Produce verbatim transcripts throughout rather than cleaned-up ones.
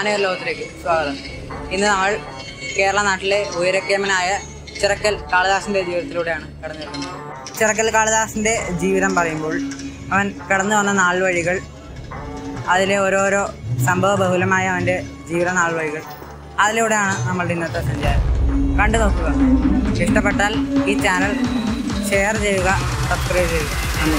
ആന ഒരു ലോകത്തിലേക്ക് സ്വാഗതം. ഇന്ന് നമ്മൾ കേരള നാട്ടിലെ ഉയരക്കേമനായ ചിറക്കൽ കാളിദാസന്റെ ജീവിതത്തിലൂടെയാണ് കടന്നു വരുന്നത്. ചിറക്കൽ കാളിദാസന്റെ ജീവിതം പറയുമ്പോൾ അവൻ കടന്നു വന്ന നാൾ വഴികൾ, അതിലെ ഓരോരോ സംഭവ ബഹുലമായ അവൻ്റെ ജീവിത നാൾ വഴികൾ, അതിലൂടെയാണ് നമ്മളുടെ ഇന്നത്തെ സഞ്ചാരം. കണ്ടു നോക്കുക. ഇഷ്ടപ്പെട്ടാൽ ഈ ചാനൽ ഷെയർ ചെയ്യുക, സബ്സ്ക്രൈബ് ചെയ്യുക. നന്ദി.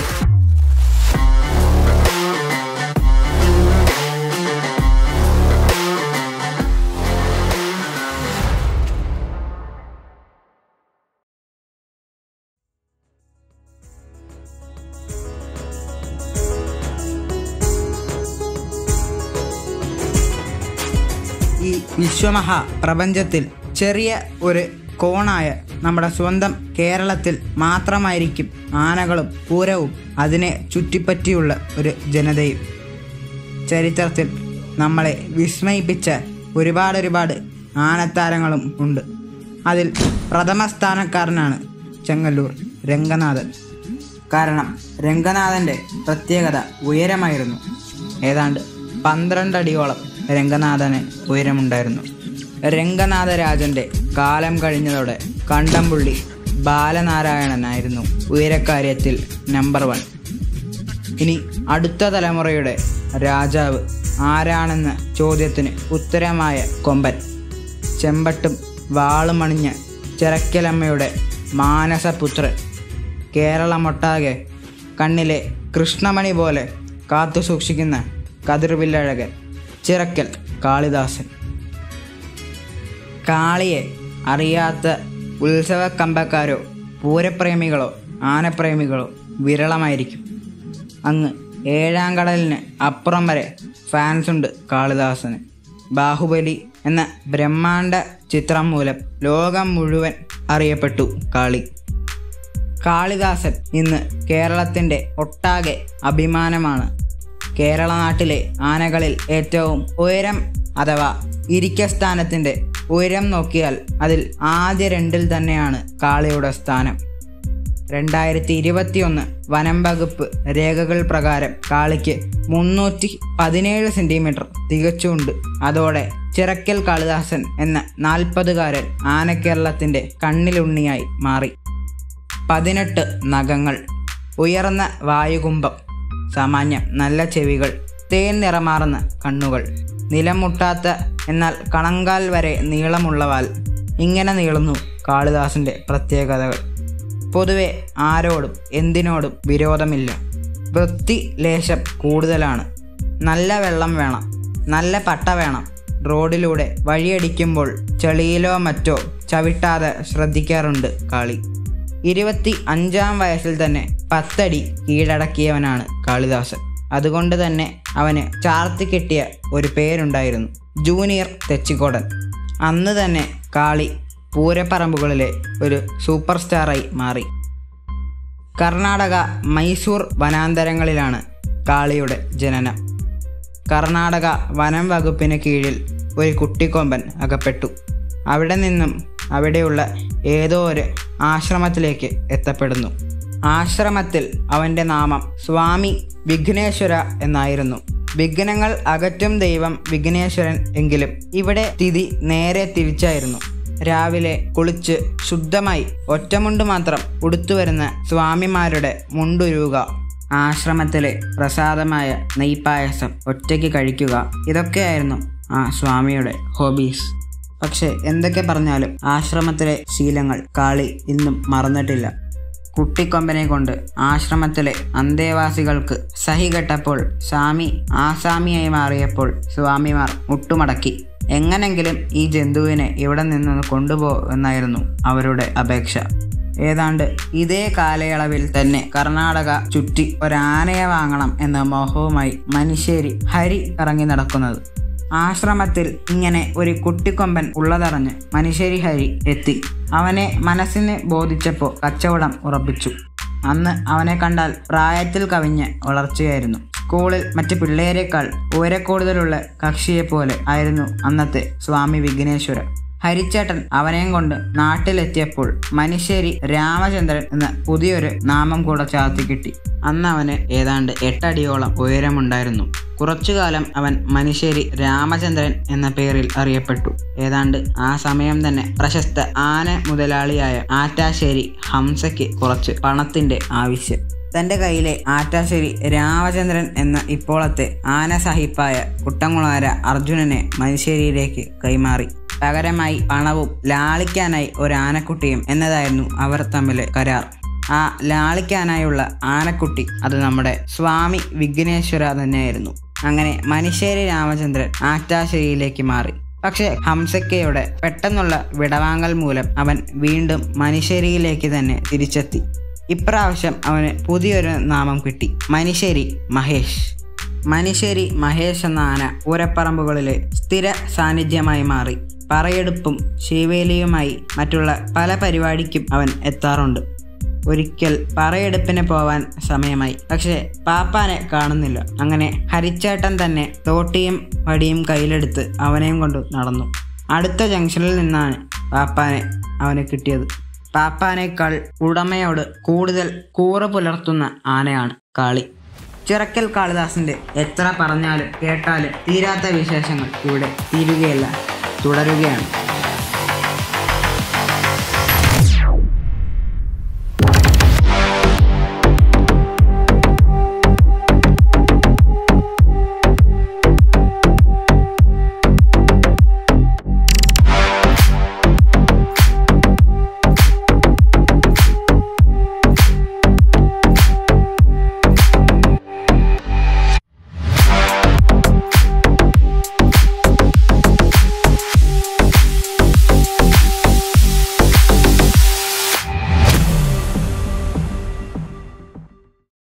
ഈ വിശ്വമഹാ പ്രപഞ്ചത്തിൽ ചെറിയ ഒരു കോണായ നമ്മുടെ സ്വന്തം കേരളത്തിൽ മാത്രമായിരിക്കും ആനകളും പൂരവും അതിനെ ചുറ്റിപ്പറ്റിയുള്ള ഒരു ജനതയും. ചരിത്രത്തിൽ നമ്മളെ വിസ്മയിപ്പിച്ച ഒരുപാട് ഒരുപാട് ആനത്താരങ്ങളും ഉണ്ട്. അതിൽ പ്രഥമ സ്ഥാനക്കാരനാണ് ചെങ്ങല്ലൂർ രംഗനാഥൻ. കാരണം രംഗനാഥൻ്റെ പ്രത്യേകത ഉയരമായിരുന്നു. ഏതാണ്ട് പന്ത്രണ്ട് അടിയോളം രംഗനാഥന് ഉയരമുണ്ടായിരുന്നു. രംഗനാഥരാജൻ്റെ കാലം കഴിഞ്ഞതോടെ കണ്ടംപുള്ളി ബാലനാരായണനായിരുന്നു ഉയരക്കാര്യത്തിൽ നമ്പർ വൺ. ഇനി അടുത്ത തലമുറയുടെ രാജാവ് ആരാണെന്ന ചോദ്യത്തിന് ഉത്തരമായ കൊമ്പൻ, ചെമ്പട്ടും വാളുമണിഞ്ഞ ചിറക്കലമ്മയുടെ മാനസപുത്രൻ, കേരളമൊട്ടാകെ കണ്ണിലെ കൃഷ്ണമണി പോലെ കാത്തു സൂക്ഷിക്കുന്ന കതിർവില്ലഴകൻ, ചിറക്കൽ കാളിദാസൻ. കാളിയെ അറിയാത്ത ഉത്സവക്കമ്പക്കാരോ പൂരപ്രേമികളോ ആനപ്രേമികളോ വിരളമായിരിക്കും. അങ്ങ് ഏഴാം കടലിന് അപ്പുറം വരെ ഫാൻസുണ്ട് കാളിദാസന്. ബാഹുബലി എന്ന ബ്രഹ്മാണ്ഡ ചിത്രം മൂലം ലോകം മുഴുവൻ അറിയപ്പെട്ടു കാളി. കാളിദാസൻ ഇന്ന് കേരളത്തിൻ്റെ ഒട്ടാകെ അഭിമാനമാണ്. കേരള നാട്ടിലെ ആനകളിൽ ഏറ്റവും ഉയരം അഥവാ ഇരിക്കസ്ഥാനത്തിൻ്റെ ഉയരം നോക്കിയാൽ അതിൽ ആദ്യ രണ്ടിൽ തന്നെയാണ് കാളിയുടെ സ്ഥാനം. രണ്ടായിരത്തി ഇരുപത്തിയൊന്ന് വനം വകുപ്പ് രേഖകൾ പ്രകാരം കാളിക്ക് മുന്നൂറ്റി പതിനേഴ് സെൻറ്റിമീറ്റർ തികച്ചുണ്ട്. അതോടെ ചിറക്കൽ കാളിദാസൻ എന്ന നാൽപ്പതുകാരൻ ആനക്കേരളത്തിൻ്റെ കണ്ണിലുണ്ണിയായി മാറി. പതിനെട്ട് നഖങ്ങൾ, ഉയർന്ന വായുകുംഭം, സാമാന്യം നല്ല ചെവികൾ, തേൻ നിറമാർന്ന കണ്ണുകൾ, നിലം മുട്ടാത്ത എന്നാൽ കണങ്കാൽ വരെ നീളമുള്ള വാൽ. ഇങ്ങനെ നീളുന്നു കാളിദാസൻ്റെ പ്രത്യേകതകൾ. പൊതുവെ ആരോടും എന്തിനോടും വിരോധമില്ല. വൃത്തി ലേശം കൂടുതലാണ്. നല്ല വെള്ളം വേണം, നല്ല പട്ട വേണം. റോഡിലൂടെ വഴിയടിക്കുമ്പോൾ ചെളിയിലോ മറ്റോ ചവിട്ടാതെ ശ്രദ്ധിക്കാറുണ്ട് കാളി. ഇരുപത്തി അഞ്ചാം വയസ്സിൽ തന്നെ പത്തടി കീഴടക്കിയവനാണ് കാളിദാസൻ. അതുകൊണ്ട് തന്നെ അവന് ചാർത്തി കെട്ടിയ ഒരു പേരുണ്ടായിരുന്നു, ജൂനിയർ തെച്ചിക്കോടൻ. അന്ന് തന്നെ കാളി പൂരപ്പറമ്പുകളിലെ ഒരു സൂപ്പർ സ്റ്റാറായി മാറി. കർണാടക മൈസൂർ വനാന്തരങ്ങളിലാണ് കാളിയുടെ ജനനം. കർണാടക വനം വകുപ്പിന് കീഴിൽ ഒരു കുട്ടിക്കൊമ്പൻ അകപ്പെട്ടു. അവിടെ നിന്നും അവിടെയുള്ള ഏതോ ഒരു ആശ്രമത്തിലേക്ക് എത്തപ്പെടുന്നു. ആശ്രമത്തിൽ അവൻ്റെ നാമം സ്വാമി വിഘ്നേശ്വര എന്നായിരുന്നു. വിഘ്നങ്ങൾ അകറ്റും ദൈവം വിഘ്നേശ്വരൻ എങ്കിലും ഇവിടെ സ്ഥിതി നേരെ തിരിച്ചായിരുന്നു. രാവിലെ കുളിച്ച് ശുദ്ധമായി ഒറ്റമുണ്ട് മാത്രം ഉടുത്തുവരുന്ന സ്വാമിമാരുടെ മുണ്ടുരുക, ആശ്രമത്തിലെ പ്രസാദമായ നെയ്പായസം ഒറ്റയ്ക്ക് കഴിക്കുക, ഇതൊക്കെയായിരുന്നു ആ സ്വാമിയുടെ ഹോബീസ്. പക്ഷെ എന്തൊക്കെ പറഞ്ഞാലും ആശ്രമത്തിലെ ശീലങ്ങൾ കാളി ഇന്നും മറന്നിട്ടില്ല. കുട്ടിക്കൊമ്പനെ കൊണ്ട് ആശ്രമത്തിലെ അന്തേവാസികൾക്ക് സഹി കെട്ടപ്പോൾ സ്വാമി ആസാമിയായി മാറിയപ്പോൾ സ്വാമിമാർ മുട്ടുമടക്കി. എങ്ങനെങ്കിലും ഈ ജന്തുവിനെ ഇവിടെ നിന്ന് കൊണ്ടുപോ എന്നായിരുന്നു അവരുടെ അപേക്ഷ. ഏതാണ്ട് ഇതേ കാലയളവിൽ തന്നെ കർണാടക ചുറ്റി ഒരാനയെ വാങ്ങണം എന്ന മോഹവുമായി മനുഷ്യരി ഹരി കറങ്ങി നടക്കുന്നത്. ആശ്രമത്തിൽ ഇങ്ങനെ ഒരു കുട്ടിക്കൊമ്പൻ ഉള്ളതറിഞ്ഞ് മനുഷ്യരി ഹരി എത്തി. അവനെ മനസ്സിന് ബോധിച്ചപ്പോൾ കച്ചവടം ഉറപ്പിച്ചു. അന്ന് അവനെ കണ്ടാൽ പ്രായത്തിൽ കവിഞ്ഞ് വളർച്ചയായിരുന്നു. സ്കൂളിൽ മറ്റ് പിള്ളേരെക്കാൾ ഉയരക്കൂടുതലുള്ള കക്ഷിയെപ്പോലെ ആയിരുന്നു അന്നത്തെ സ്വാമി വിഘ്നേശ്വര. ഹരിച്ചേട്ടൻ അവനെയും കൊണ്ട് നാട്ടിലെത്തിയപ്പോൾ മനുശ്ശേരി രാമചന്ദ്രൻ എന്ന പുതിയൊരു നാമം കൂടെ ചാർത്തി കിട്ടി. അന്ന് അവന് ഏതാണ്ട് എട്ടടിയോളം ഉയരമുണ്ടായിരുന്നു. കുറച്ചുകാലം അവൻ മനുശ്ശേരി രാമചന്ദ്രൻ എന്ന പേരിൽ അറിയപ്പെട്ടു. ഏതാണ്ട് ആ സമയം തന്നെ പ്രശസ്ത ആന മുതലാളിയായ ആറ്റാശ്ശേരി ഹംസയ്ക്ക് കുറച്ച് പണത്തിന്റെ ആവശ്യം. തന്റെ കയ്യിലെ ആറ്റാശ്ശേരി രാമചന്ദ്രൻ എന്ന ഇപ്പോഴത്തെ ആന സാഹിബായ കുട്ടംകുളങ്ങര അർജുനനെ മനുശ്ശേരിയിലേക്ക് കൈമാറി. പകരമായി പണവും ലാളിക്കാനായി ഒരു ആനക്കുട്ടിയും എന്നതായിരുന്നു അവർ തമ്മിൽ കരാർ. ആ ലാളിക്കാനായുള്ള ആനക്കുട്ടി അത് നമ്മുടെ സ്വാമി വിഘ്നേശ്വര തന്നെയായിരുന്നു. അങ്ങനെ മനുശ്ശേരി രാമചന്ദ്രൻ ആറ്റാശ്ശേരിയിലേക്ക് മാറി. പക്ഷെ ഹംസക്കയുടെ പെട്ടെന്നുള്ള വിടവാങ്ങൽ മൂലം അവൻ വീണ്ടും മനുശ്ശേരിയിലേക്ക് തന്നെ തിരിച്ചെത്തി. ഇപ്രാവശ്യം അവന് പുതിയൊരു നാമം കിട്ടി, മനുശ്ശേരി മഹേഷ്. മനുശ്ശേരി മഹേഷ് എന്ന ആന പൂരപ്പറമ്പുകളിലെ സ്ഥിര സാന്നിധ്യമായി മാറി. പറയെടുപ്പും ശീവേലിയുമായി മറ്റുള്ള പല പരിപാടിക്കും അവൻ എത്താറുണ്ട്. ഒരിക്കൽ പറയെടുപ്പിന് പോവാൻ സമയമായി. പക്ഷെ പാപ്പാനെ കാണുന്നില്ല. അങ്ങനെ ഹരിച്ചേട്ടൻ തന്നെ തോട്ടിയും വടിയും കയ്യിലെടുത്ത് അവനെയും കൊണ്ട് നടന്നു. അടുത്ത ജംഗ്ഷനിൽ നിന്നാണ് പാപ്പാനെ അവന് കിട്ടിയത്. പാപ്പാനേക്കാൾ ഉടമയോട് കൂടുതൽ കൂറ് പുലർത്തുന്ന ആനയാണ് കാളി. ചിറക്കൽ കാളിദാസന്റെ എത്ര പറഞ്ഞാലും കേട്ടാലും തീരാത്ത വിശേഷങ്ങൾ ഇവിടെ തീരുകയല്ല, തുടരുകയാണ്.